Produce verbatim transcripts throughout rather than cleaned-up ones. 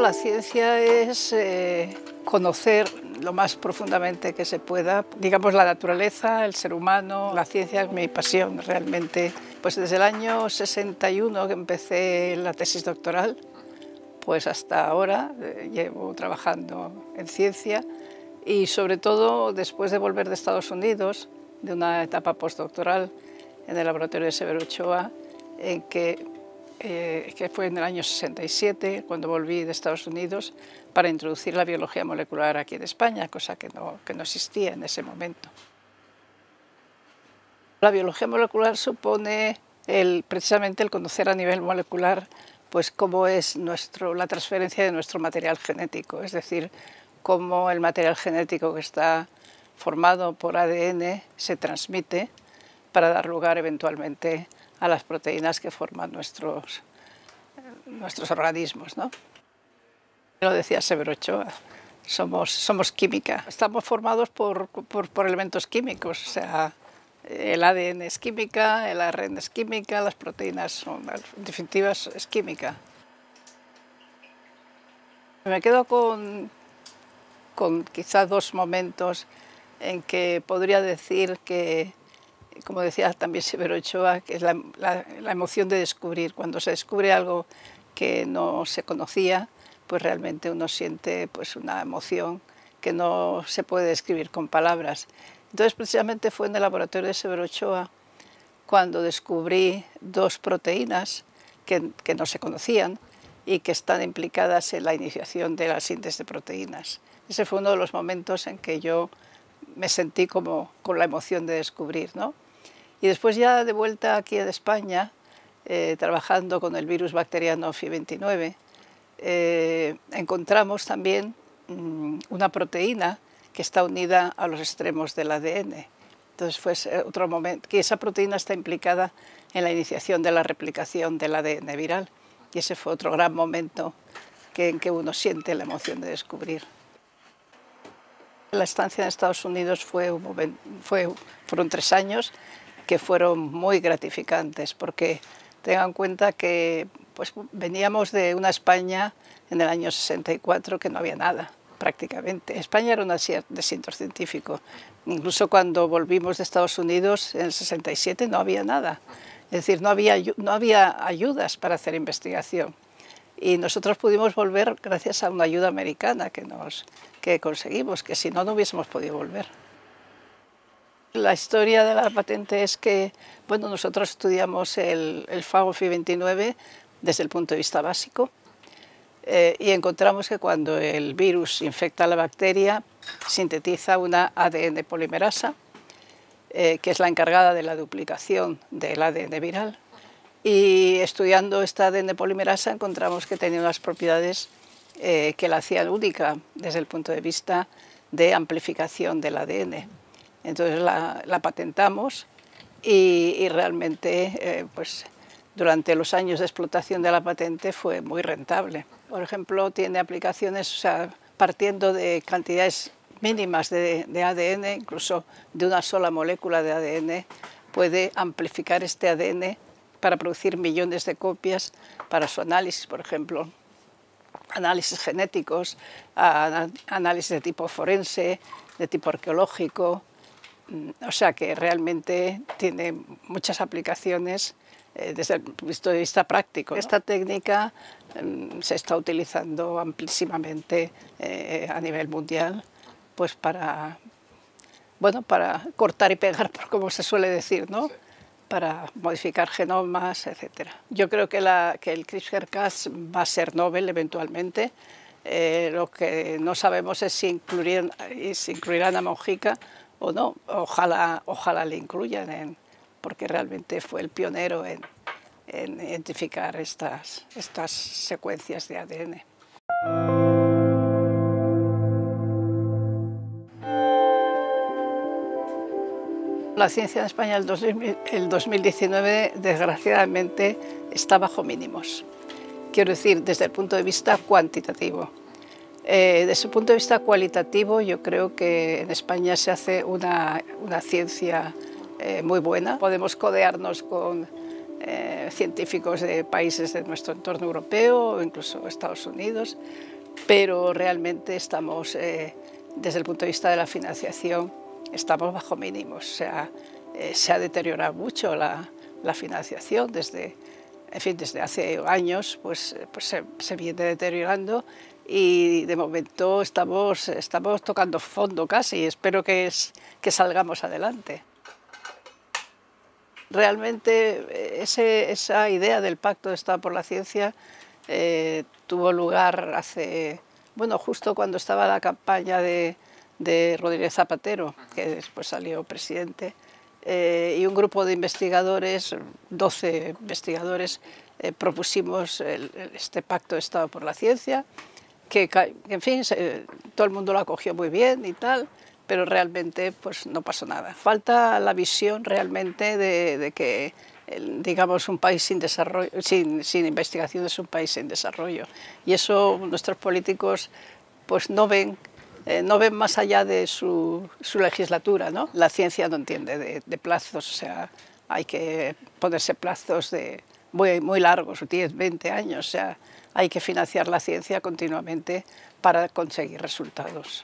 La ciencia es eh, conocer lo más profundamente que se pueda, digamos, la naturaleza, el ser humano. La ciencia es mi pasión realmente. Pues desde el año sesenta y uno que empecé la tesis doctoral, pues hasta ahora eh, llevo trabajando en ciencia y sobre todo después de volver de Estados Unidos, de una etapa postdoctoral en el laboratorio de Severo Ochoa, en que Eh, que fue en el año sesenta y siete, cuando volví de Estados Unidos, para introducir la biología molecular aquí en España, cosa que no, que no existía en ese momento. La biología molecular supone el, precisamente el conocer a nivel molecular pues, cómo es nuestro, la transferencia de nuestro material genético, es decir, cómo el material genético que está formado por A D N se transmite para dar lugar eventualmente a las proteínas que forman nuestros, nuestros organismos, ¿no? Lo decía Severo Ochoa, somos, somos química. Estamos formados por, por, por elementos químicos, o sea, el A D N es química, el A R N es química, las proteínas son, en definitiva, es química. Me quedo con, con quizá dos momentos en que podría decir que, como decía también Severo Ochoa, que es la, la, la emoción de descubrir. Cuando se descubre algo que no se conocía, pues realmente uno siente pues, una emoción que no se puede describir con palabras. Entonces, precisamente fue en el laboratorio de Severo Ochoa cuando descubrí dos proteínas que, que no se conocían y que están implicadas en la iniciación de la síntesis de proteínas. Ese fue uno de los momentos en que yo me sentí como con la emoción de descubrir, ¿no? Y después ya de vuelta aquí en España, eh, trabajando con el virus bacteriano F I veintinueve, eh, encontramos también mmm, una proteína que está unida a los extremos del A D N. Entonces fue otro momento, que esa proteína está implicada en la iniciación de la replicación del A D N viral. Y ese fue otro gran momento que, en que uno siente la emoción de descubrir. La estancia en Estados Unidos fue un momento, fue, fueron tres años que fueron muy gratificantes, porque tengan en cuenta que pues, veníamos de una España en el año sesenta y cuatro que no había nada, prácticamente. España era un desierto científico. Incluso cuando volvimos de Estados Unidos en el sesenta y siete no había nada. Es decir, no había, no había ayudas para hacer investigación. Y nosotros pudimos volver gracias a una ayuda americana que, nos, que conseguimos, que si no, no hubiésemos podido volver. La historia de la patente es que bueno, nosotros estudiamos el, el fago F I veintinueve desde el punto de vista básico eh, y encontramos que cuando el virus infecta a la bacteria sintetiza una A D N polimerasa, eh, que es la encargada de la duplicación del A D N viral. Y estudiando esta A D N polimerasa encontramos que tenía unas propiedades eh, que la hacían única desde el punto de vista de amplificación del A D N. Entonces la, la patentamos y, y realmente eh, pues, durante los años de explotación de la patente fue muy rentable. Por ejemplo, tiene aplicaciones, o sea, partiendo de cantidades mínimas de, de A D N, incluso de una sola molécula de A D N, puede amplificar este A D N para producir millones de copias para su análisis, por ejemplo, análisis genéticos, análisis de tipo forense, de tipo arqueológico. O sea que realmente tiene muchas aplicaciones eh, desde el punto de vista práctico, ¿no? Esta técnica eh, se está utilizando amplísimamente eh, a nivel mundial pues para, bueno, para cortar y pegar, como se suele decir, ¿no? Sí. Para modificar genomas, etcétera. Yo creo que, la, que el CRISPR Cas va a ser Nobel eventualmente. Eh, lo que no sabemos es si incluirán, si incluirán a Mojica o no. Ojalá, ojalá le incluyan, en, porque realmente fue el pionero en, en identificar estas, estas secuencias de A D N. La ciencia en España el dos mil diecinueve, desgraciadamente, está bajo mínimos. Quiero decir, desde el punto de vista cuantitativo. Eh, desde el punto de vista cualitativo, yo creo que en España se hace una, una ciencia eh, muy buena. Podemos codearnos con eh, científicos de países de nuestro entorno europeo o incluso Estados Unidos, pero realmente estamos, eh, desde el punto de vista de la financiación, estamos bajo mínimos. O sea, eh, se ha deteriorado mucho la, la financiación desde, en fin, desde hace años, pues, pues se, se viene deteriorando y de momento estamos, estamos tocando fondo casi. Espero que, es, que salgamos adelante. Realmente ese, esa idea del Pacto de Estado por la Ciencia eh, tuvo lugar hace, bueno, justo cuando estaba la campaña de, de Rodríguez Zapatero, que después salió presidente, eh, y un grupo de investigadores, doce investigadores, eh, propusimos el, este Pacto de Estado por la Ciencia, que, que en fin, se, todo el mundo lo acogió muy bien y tal, pero realmente pues no pasó nada. Falta la visión realmente de, de que, el, digamos, un país sin, desarrollo, sin, sin investigación es un país sin desarrollo. Y eso nuestros políticos pues no ven, eh, no ven más allá de su, su legislatura, ¿no? La ciencia no entiende de, de plazos, o sea, hay que ponerse plazos de muy, muy largos, diez, veinte años, o sea, hay que financiar la ciencia continuamente para conseguir resultados.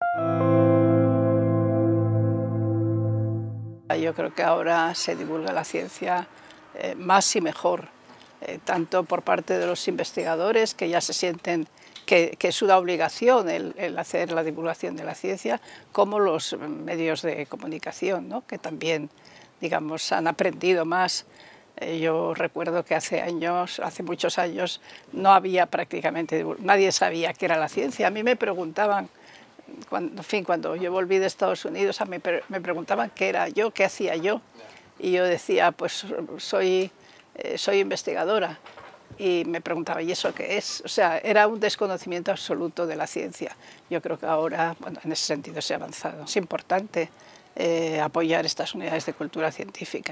Yo creo que ahora se divulga la ciencia eh, más y mejor, eh, tanto por parte de los investigadores, que ya se sienten que, que es una obligación el, el hacer la divulgación de la ciencia, como los medios de comunicación, ¿no? Que también, digamos, han aprendido más. Eh, yo recuerdo que hace años, hace muchos años, no había prácticamente, nadie sabía qué era la ciencia. A mí me preguntaban, Cuando, en fin, cuando yo volví de Estados Unidos, me, me preguntaban qué era yo, qué hacía yo. Y yo decía, pues soy, eh, soy investigadora. Y me preguntaba, ¿y eso qué es? O sea, era un desconocimiento absoluto de la ciencia. Yo creo que ahora, bueno, en ese sentido se ha avanzado. Es importante eh, apoyar estas unidades de cultura científica.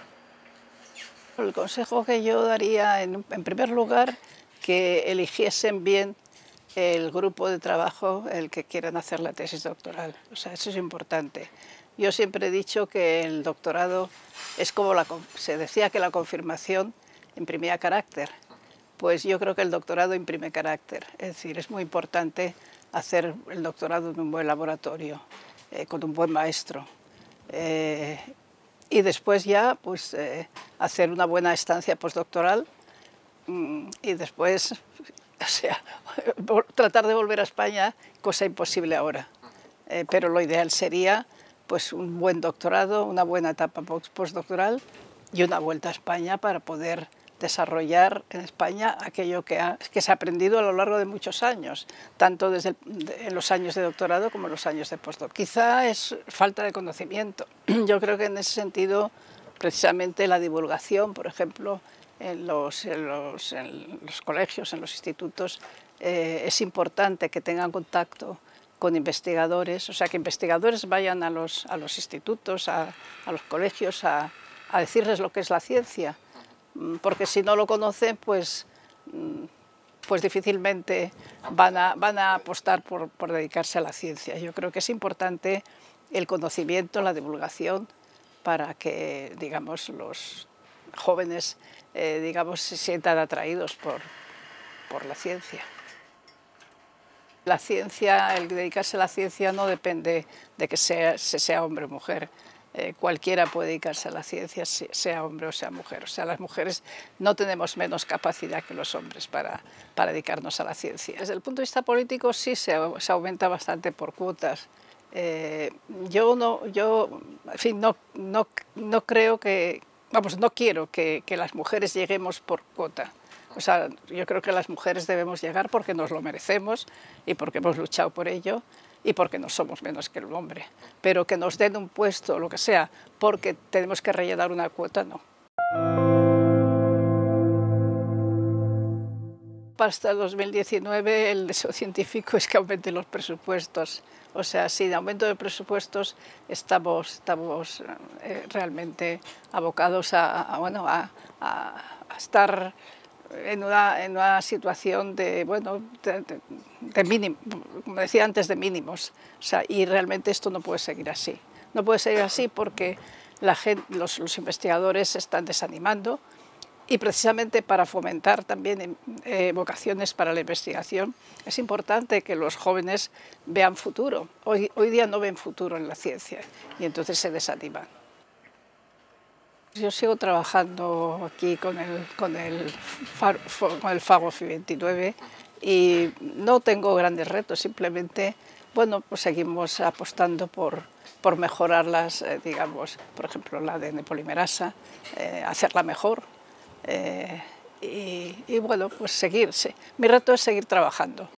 El consejo que yo daría, en, en primer lugar, que eligiesen bien el grupo de trabajo el que quieran hacer la tesis doctoral. O sea, eso es importante. Yo siempre he dicho que el doctorado es como la, se decía que la confirmación imprimía carácter. Pues yo creo que el doctorado imprime carácter. Es decir, es muy importante hacer el doctorado en un buen laboratorio, eh, con un buen maestro. Eh, y después ya pues, eh, hacer una buena estancia postdoctoral mm, y después, o sea, tratar de volver a España, cosa imposible ahora. Eh, pero lo ideal sería pues, un buen doctorado, una buena etapa postdoctoral y una vuelta a España para poder desarrollar en España aquello que, ha, que se ha aprendido a lo largo de muchos años, tanto desde el, de, en los años de doctorado como en los años de postdoc. Quizá es falta de conocimiento. Yo creo que en ese sentido, precisamente la divulgación, por ejemplo, en los, en los, en los colegios, en los institutos, eh, es importante que tengan contacto con investigadores, o sea, que investigadores vayan a los, a los institutos, a, a los colegios, a, a decirles lo que es la ciencia, porque si no lo conocen, pues, pues difícilmente van a, van a apostar por, por dedicarse a la ciencia. Yo creo que es importante el conocimiento, la divulgación, para que, digamos, los jóvenes, eh, digamos, se sientan atraídos por, por la ciencia. La ciencia, el dedicarse a la ciencia no depende de que sea, se sea hombre o mujer. Eh, cualquiera puede dedicarse a la ciencia, sea hombre o sea mujer. O sea, las mujeres no tenemos menos capacidad que los hombres para, para dedicarnos a la ciencia. Desde el punto de vista político sí se, se aumenta bastante por cuotas. Eh, yo no, yo, en fin, no, no, no creo que, vamos, no quiero que, que las mujeres lleguemos por cuota. O sea, yo creo que las mujeres debemos llegar porque nos lo merecemos y porque hemos luchado por ello y porque no somos menos que el hombre. Pero que nos den un puesto o lo que sea porque tenemos que rellenar una cuota, no. Hasta el dos mil diecinueve el deseo científico es que aumenten los presupuestos. O sea, sin aumento de presupuestos estamos, estamos eh, realmente abocados a, a, bueno, a, a, a estar en una, en una situación de, bueno, de, de, de mínimo, como decía antes, de mínimos. O sea, y realmente esto no puede seguir así. No puede seguir así porque la gente, los, los investigadores se están desanimando, Y precisamente para fomentar también eh, vocaciones para la investigación, es importante que los jóvenes vean futuro. Hoy, hoy día no ven futuro en la ciencia y entonces se desaniman. Yo sigo trabajando aquí con el, con el, far, con el FAGO F I veintinueve y no tengo grandes retos, simplemente, bueno, pues seguimos apostando por, por mejorarlas, eh, digamos, por ejemplo, la A D N polimerasa, eh, hacerla mejor. Eh, y, y bueno, pues seguir. Sí. Mi reto es seguir trabajando.